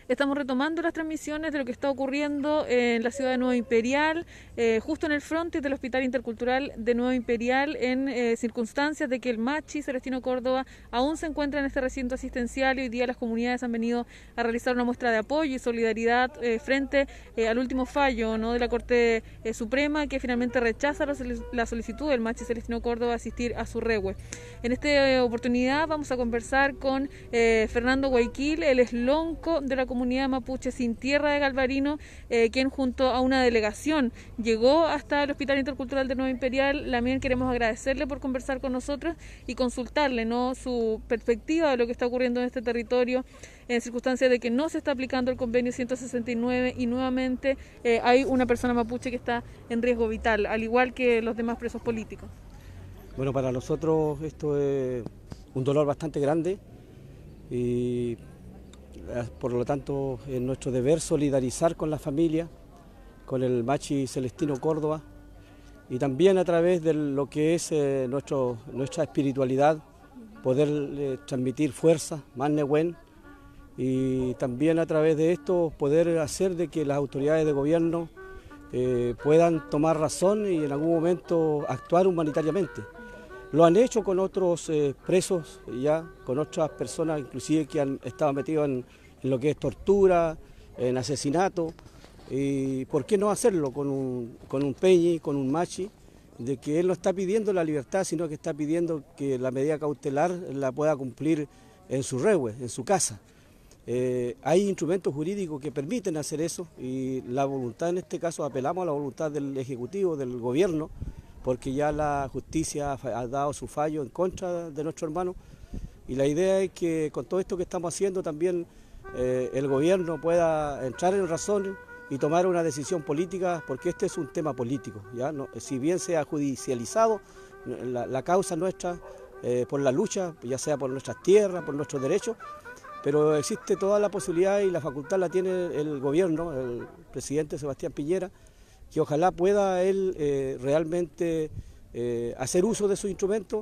Estamos retomando las transmisiones de lo que está ocurriendo en la ciudad de Nueva Imperial, justo en el frontis del Hospital Intercultural de Nueva Imperial, en circunstancias de que el Machi Celestino Córdoba aún se encuentra en este recinto asistencial y hoy día las comunidades han venido a realizar una muestra de apoyo y solidaridad frente al último fallo, ¿no?, de la Corte Suprema, que finalmente rechaza la solicitud del Machi Celestino Córdoba a asistir a su rehue. En esta oportunidad vamos a conversar con Fernando Guayquil, el eslonco de la comunidad mapuche sin tierra de Galvarino, quien junto a una delegación llegó hasta el Hospital Intercultural de Nueva Imperial. También queremos agradecerle por conversar con nosotros y consultarle, ¿no?, su perspectiva de lo que está ocurriendo en este territorio en circunstancias de que no se está aplicando el convenio 169 y nuevamente hay una persona mapuche que está en riesgo vital, al igual que los demás presos políticos. Bueno, para nosotros esto es un dolor bastante grande y por lo tanto es nuestro deber solidarizar con la familia, con el Machi Celestino Córdoba y también a través de lo que es nuestra espiritualidad poder transmitir fuerza, más Nehuen, y también a través de esto poder hacer de que las autoridades de gobierno puedan tomar razón y en algún momento actuar humanitariamente. Lo han hecho con otros presos, ya con otras personas inclusive que han estado metidos en lo que es tortura, en asesinato, y por qué no hacerlo con un Peñi, con un Machi, de que él no está pidiendo la libertad, sino que está pidiendo que la medida cautelar la pueda cumplir en su rehue, en su casa. Hay instrumentos jurídicos que permiten hacer eso y la voluntad, en este caso apelamos a la voluntad del Ejecutivo, del Gobierno, porque ya la justicia ha dado su fallo en contra de nuestro hermano y la idea es que con todo esto que estamos haciendo también el Gobierno pueda entrar en razón y tomar una decisión política, porque este es un tema político, ¿ya? No, si bien se ha judicializado la causa nuestra por la lucha, ya sea por nuestras tierras, por nuestros derechos, pero existe toda la posibilidad y la facultad la tiene el Gobierno, el presidente Sebastián Piñera, que ojalá pueda él realmente hacer uso de sus instrumentos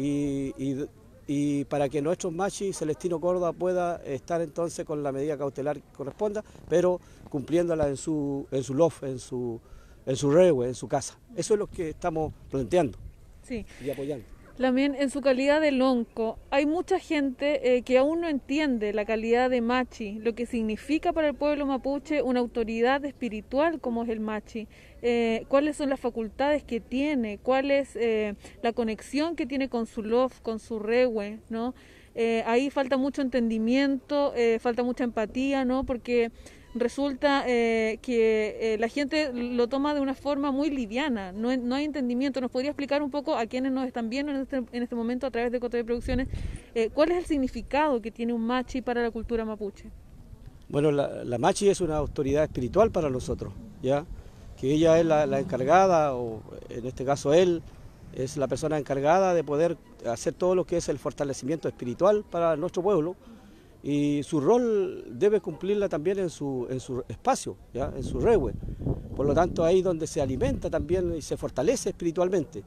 y para que nuestro Machi Celestino Córdoba pueda estar entonces con la medida cautelar que corresponda, pero cumpliéndola en su loft, en su rehue, en su casa. Eso es lo que estamos planteando, sí, y apoyando. También en su calidad de lonco, hay mucha gente que aún no entiende la calidad de Machi, lo que significa para el pueblo mapuche una autoridad espiritual como es el Machi, cuáles son las facultades que tiene, cuál es la conexión que tiene con su lof, con su rehue, ¿no? Ahí falta mucho entendimiento, falta mucha empatía, ¿no? Porque resulta que la gente lo toma de una forma muy liviana, no hay entendimiento. ¿Nos podría explicar un poco a quienes nos están viendo en este momento a través de Cote de Producciones cuál es el significado que tiene un Machi para la cultura mapuche? Bueno, la Machi es una autoridad espiritual para nosotros, ¿ya? Que ella es la encargada, o en este caso él, es la persona encargada de poder hacer todo lo que es el fortalecimiento espiritual para nuestro pueblo. Y su rol debe cumplirla también en su espacio, ¿ya? En su rehue. Por lo tanto, ahí donde se alimenta también y se fortalece espiritualmente.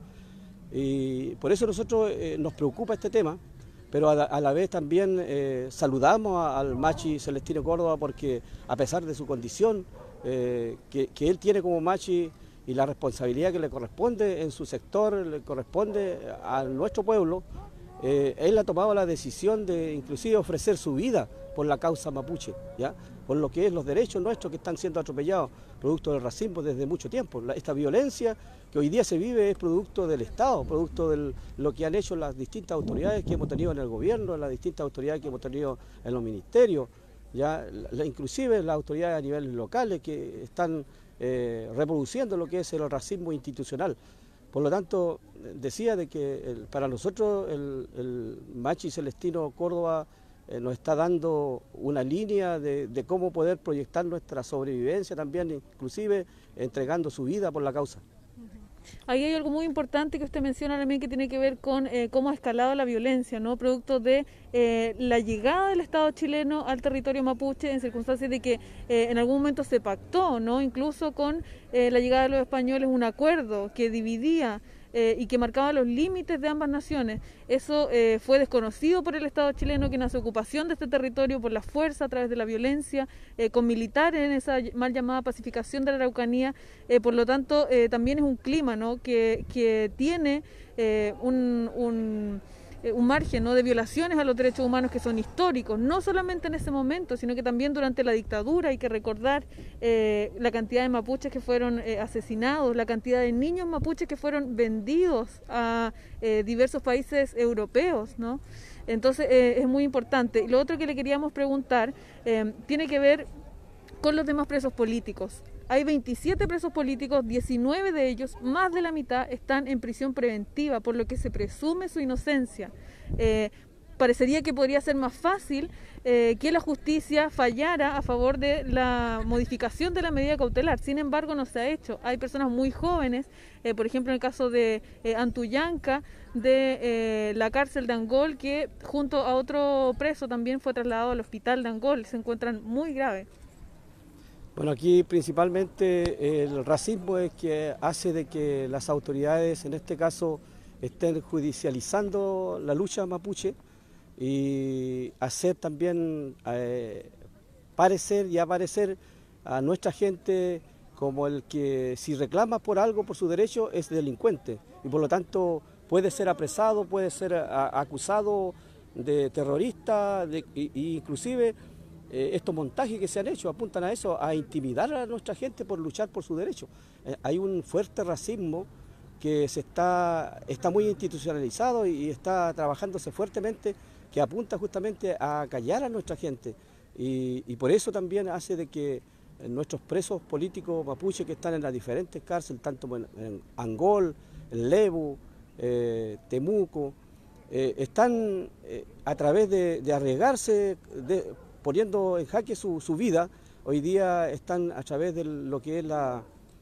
Y por eso nosotros nos preocupa este tema, pero a la vez también saludamos al Machi Celestino Córdoba porque a pesar de su condición que él tiene como Machi y la responsabilidad que le corresponde en su sector, le corresponde a nuestro pueblo, él ha tomado la decisión de inclusive ofrecer su vida por la causa mapuche, ¿ya? Por lo que es los derechos nuestros que están siendo atropellados, producto del racismo desde mucho tiempo. Esta violencia que hoy día se vive es producto del Estado, producto de lo que han hecho las distintas autoridades que hemos tenido en el gobierno, las distintas autoridades que hemos tenido en los ministerios, ¿ya? Inclusive las autoridades a niveles locales que están reproduciendo lo que es el racismo institucional. Por lo tanto, decía de que para nosotros el Machi Celestino Córdoba nos está dando una línea de cómo poder proyectar nuestra sobrevivencia también, inclusive entregando su vida por la causa. Ahí hay algo muy importante que usted menciona también que tiene que ver con cómo ha escalado la violencia, ¿no? Producto de la llegada del Estado chileno al territorio mapuche en circunstancias de que en algún momento se pactó, ¿no? Incluso con la llegada de los españoles un acuerdo que dividía y que marcaba los límites de ambas naciones. Eso fue desconocido por el Estado chileno, que nace ocupación de este territorio por la fuerza, a través de la violencia, con militares en esa mal llamada pacificación de la Araucanía. Por lo tanto, también es un clima, ¿no?, que tiene un margen, ¿no?, de violaciones a los derechos humanos que son históricos, no solamente en ese momento, sino que también durante la dictadura. Hay que recordar la cantidad de mapuches que fueron asesinados, la cantidad de niños mapuches que fueron vendidos a diversos países europeos, ¿no? Entonces es muy importante. Y lo otro que le queríamos preguntar tiene que ver con los demás presos políticos. Hay 27 presos políticos, 19 de ellos, más de la mitad, están en prisión preventiva, por lo que se presume su inocencia. Parecería que podría ser más fácil que la justicia fallara a favor de la modificación de la medida cautelar. Sin embargo, no se ha hecho. Hay personas muy jóvenes, por ejemplo en el caso de Antullanca, de la cárcel de Angol, que junto a otro preso también fue trasladado al hospital de Angol. Se encuentran muy graves. Bueno, aquí principalmente el racismo es que hace de que las autoridades, en este caso, estén judicializando la lucha mapuche y hacer también parecer y aparecer a nuestra gente como el que, si reclama por algo, por su derecho, es delincuente y por lo tanto puede ser apresado, puede ser acusado de terrorista, inclusive estos montajes que se han hecho apuntan a eso, a intimidar a nuestra gente por luchar por su derecho. Hay un fuerte racismo que está muy institucionalizado y está trabajándose fuertemente, que apunta justamente a callar a nuestra gente. Y por eso también hace de que nuestros presos políticos mapuches que están en las diferentes cárceles, tanto en Angol, en Lebu, Temuco, están a través de arriesgarse, poniendo en jaque su vida, hoy día están a través de lo que es la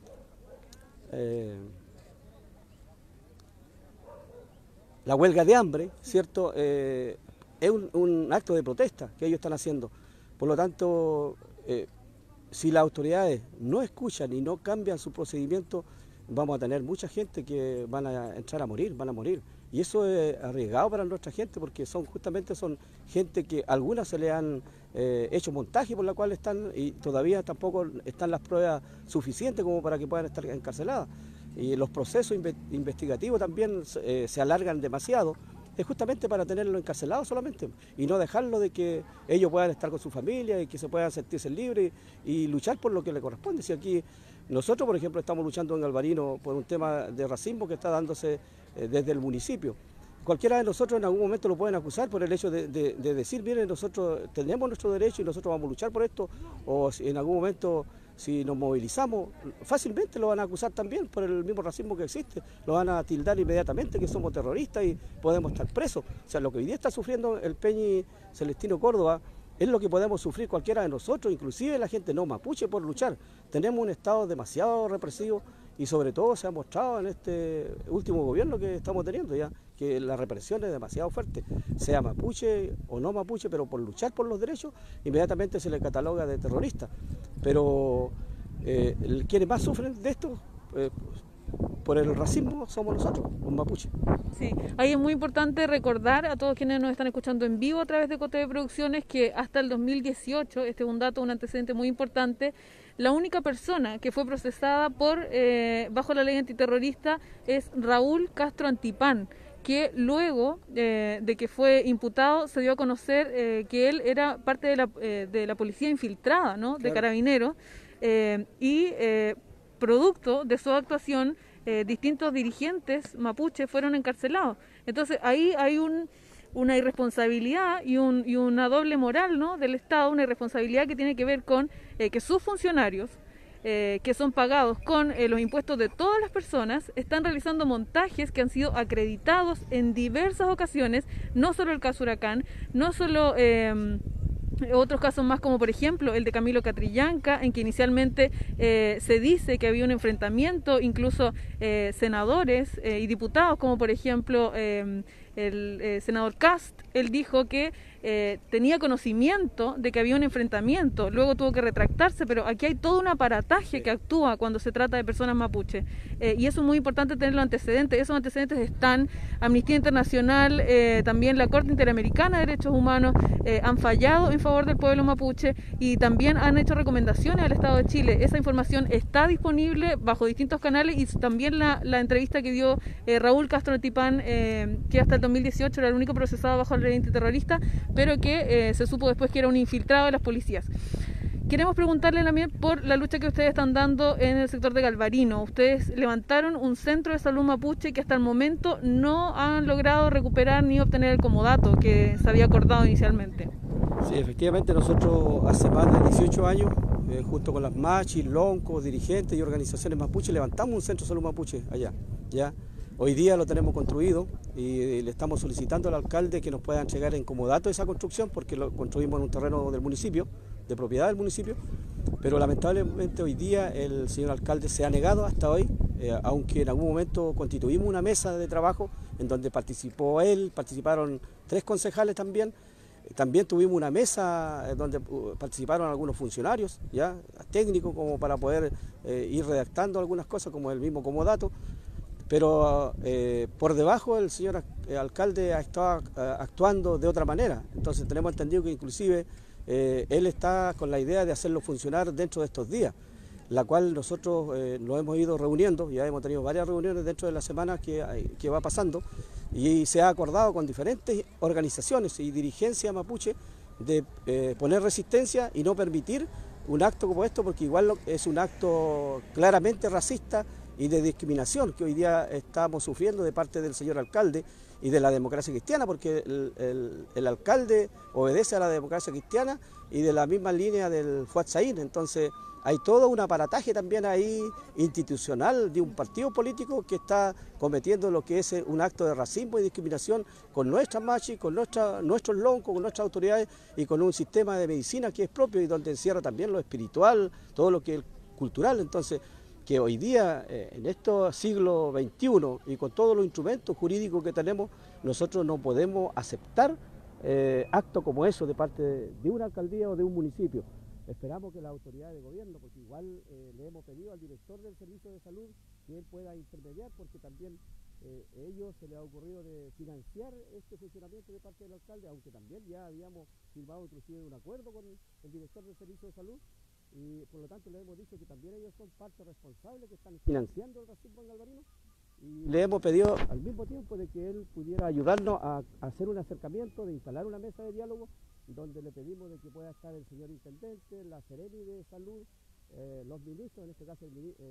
huelga de hambre, ¿cierto? Es un acto de protesta que ellos están haciendo. Por lo tanto, si las autoridades no escuchan y no cambian su procedimiento, vamos a tener mucha gente que van a entrar a morir, van a morir. Y eso es arriesgado para nuestra gente, porque son gente que algunas se le han hecho montaje por la cual están, y todavía tampoco están las pruebas suficientes como para que puedan estar encarceladas. Y los procesos investigativos también se alargan demasiado, es justamente para tenerlo encarcelado solamente y no dejarlo de que ellos puedan estar con su familia y que se puedan sentirse libres y luchar por lo que les corresponde. Si aquí nosotros, por ejemplo, estamos luchando en Alvarino por un tema de racismo que está dándose desde el municipio. Cualquiera de nosotros en algún momento lo pueden acusar por el hecho de decir, miren, nosotros tenemos nuestro derecho y nosotros vamos a luchar por esto, o si en algún momento, si nos movilizamos, fácilmente lo van a acusar también por el mismo racismo que existe, lo van a tildar inmediatamente que somos terroristas y podemos estar presos. O sea, lo que hoy día está sufriendo el Peñi Celestino Córdoba es lo que podemos sufrir cualquiera de nosotros, inclusive la gente no mapuche, por luchar. Tenemos un Estado demasiado represivo y sobre todo se ha mostrado en este último gobierno que estamos teniendo ya, que la represión es demasiado fuerte, sea mapuche o no mapuche, pero por luchar por los derechos, inmediatamente se le cataloga de terrorista. Pero quienes más sufren de esto, por el racismo, somos nosotros, los mapuches. Sí, ahí es muy importante recordar a todos quienes nos están escuchando en vivo a través de Coteve Producciones que hasta el 2018, este es un dato, un antecedente muy importante, la única persona que fue procesada bajo la ley antiterrorista es Raúl Castro Antipán, que luego de que fue imputado se dio a conocer que él era parte de la policía infiltrada, ¿no?, de Carabineros, y producto de su actuación distintos dirigentes mapuches fueron encarcelados. Entonces ahí hay una irresponsabilidad y una doble moral, ¿no?, del Estado, una irresponsabilidad que tiene que ver con que sus funcionarios, que son pagados con los impuestos de todas las personas, están realizando montajes que han sido acreditados en diversas ocasiones, no solo el caso Huracán, no solo otros casos más, como por ejemplo el de Camilo Catrillanca, en que inicialmente se dice que había un enfrentamiento, incluso senadores y diputados, como por ejemplo el senador Cast, él dijo que tenía conocimiento de que había un enfrentamiento, luego tuvo que retractarse, pero aquí hay todo un aparataje que actúa cuando se trata de personas mapuche, y eso es muy importante tener los antecedentes. Esos antecedentes están: Amnistía Internacional, también la Corte Interamericana de Derechos Humanos han fallado en favor del pueblo mapuche y también han hecho recomendaciones al Estado de Chile. Esa información está disponible bajo distintos canales, y también la entrevista que dio Raúl Castro Tipán, que hasta el 2018 era el único procesado bajo la ley antiterrorista, pero que se supo después que era un infiltrado de las policías. Queremos preguntarle también por la lucha que ustedes están dando en el sector de Galvarino. Ustedes levantaron un centro de salud mapuche que hasta el momento no han logrado recuperar ni obtener el comodato que se había acordado inicialmente. Sí, efectivamente, nosotros hace más de 18 años, junto con las machis, loncos, dirigentes y organizaciones mapuche, levantamos un centro de salud mapuche allá. ¿Ya? Hoy día lo tenemos construido y le estamos solicitando al alcalde que nos pueda entregar en comodato esa construcción, porque lo construimos en un terreno del municipio, de propiedad del municipio, pero lamentablemente hoy día el señor alcalde se ha negado hasta hoy, aunque en algún momento constituimos una mesa de trabajo en donde participó él, participaron 3 concejales también. También tuvimos una mesa donde participaron algunos funcionarios, ya técnicos, como para poder ir redactando algunas cosas, como el mismo comodato. Pero por debajo el señor alcalde ha estado actuando de otra manera. Entonces tenemos entendido que inclusive él está con la idea de hacerlo funcionar dentro de estos días, la cual nosotros nos hemos ido reuniendo, ya hemos tenido varias reuniones dentro de la semana que va pasando, y se ha acordado con diferentes organizaciones y dirigencia mapuche de poner resistencia y no permitir un acto como esto, porque igual es un acto claramente racista y de discriminación que hoy día estamos sufriendo de parte del señor alcalde y de la democracia cristiana, porque el alcalde obedece a la democracia cristiana y de la misma línea del Fuad Saín. Entonces hay todo un aparataje también ahí institucional de un partido político que está cometiendo lo que es un acto de racismo y discriminación con nuestras machis, con nuestros loncos, con nuestras autoridades y con un sistema de medicina que es propio y donde encierra también lo espiritual, todo lo que es cultural. Entonces, que hoy día, en este siglo XXI y con todos los instrumentos jurídicos que tenemos, nosotros no podemos aceptar actos como eso de parte de una alcaldía o de un municipio. Esperamos que las autoridades de gobierno, porque igual le hemos pedido al director del Servicio de Salud que él pueda intermediar, porque también ellos se les ha ocurrido de financiar este funcionamiento de parte del alcalde, aunque también ya habíamos firmado inclusive un acuerdo con el director del Servicio de Salud, y por lo tanto le hemos dicho que también ellos son parte responsable que están financiando el racismo en Galvarino, y le hemos pedido al mismo tiempo de que él pudiera ayudarnos a hacer un acercamiento, de instalar una mesa de diálogo, donde le pedimos de que pueda estar el señor intendente, la Seremi de Salud, los ministros, en este caso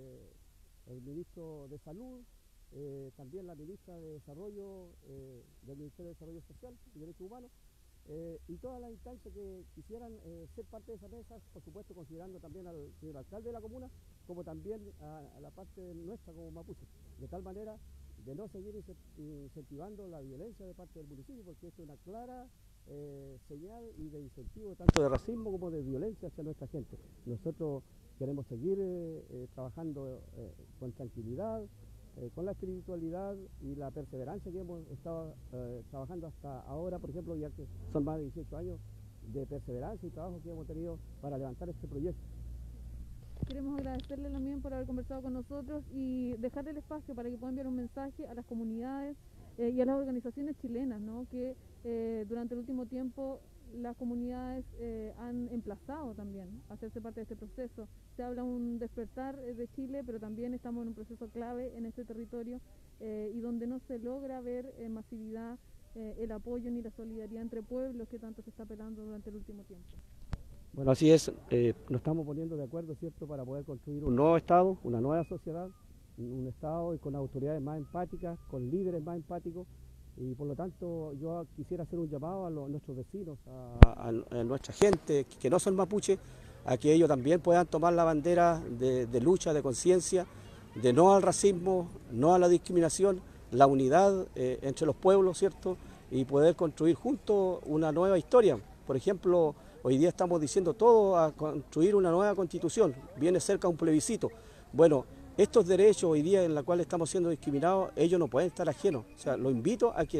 el ministro de Salud, también la ministra de Desarrollo del Ministerio de Desarrollo Social y Derechos Humanos, y todas las instancias que quisieran ser parte de esa mesa, por supuesto considerando también al señor alcalde de la comuna, como también a la parte nuestra como mapuche, de tal manera de no seguir incentivando la violencia de parte del municipio, porque esto es una clara señal y de incentivo tanto de racismo como de violencia hacia nuestra gente. Nosotros queremos seguir trabajando con tranquilidad, con la espiritualidad y la perseverancia que hemos estado trabajando hasta ahora, por ejemplo, ya que son más de 18 años de perseverancia y trabajo que hemos tenido para levantar este proyecto. Queremos agradecerle también por haber conversado con nosotros y dejarle el espacio para que puedan enviar un mensaje a las comunidades y a las organizaciones chilenas, ¿no? Que durante el último tiempo las comunidades han emplazado también a hacerse parte de este proceso. Se habla un despertar de Chile, pero también estamos en un proceso clave en este territorio y donde no se logra ver en masividad el apoyo ni la solidaridad entre pueblos que tanto se está apelando durante el último tiempo. Bueno, así es, nos estamos poniendo de acuerdo, ¿cierto?, para poder construir un nuevo Estado, una nueva sociedad, un Estado con autoridades más empáticas, con líderes más empáticos, y por lo tanto yo quisiera hacer un llamado a nuestros vecinos, a nuestra gente que no son mapuche, a que ellos también puedan tomar la bandera de lucha, de conciencia, de no al racismo, no a la discriminación, la unidad entre los pueblos, ¿cierto?, y poder construir juntos una nueva historia. Por ejemplo, hoy día estamos diciendo todo a construir una nueva constitución, viene cerca un plebiscito. Bueno, estos derechos hoy día en los cuales estamos siendo discriminados, ellos no pueden estar ajenos. O sea, los invito a que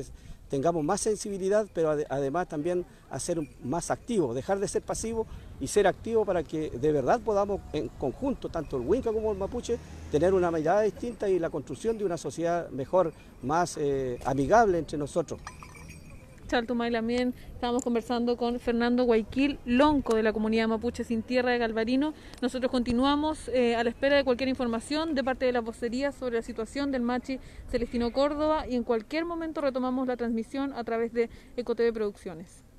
tengamos más sensibilidad, pero además también a ser más activos, dejar de ser pasivos y ser activos para que de verdad podamos en conjunto, tanto el Huinca como el Mapuche, tener una mirada distinta y la construcción de una sociedad mejor, más amigable entre nosotros. Chaltumay también estábamos conversando con Fernando Guayquil Lonco de la comunidad mapuche Sin Tierra de Galvarino. Nosotros continuamos a la espera de cualquier información de parte de la vocería sobre la situación del Machi Celestino Córdoba y en cualquier momento retomamos la transmisión a través de EcoTV Producciones.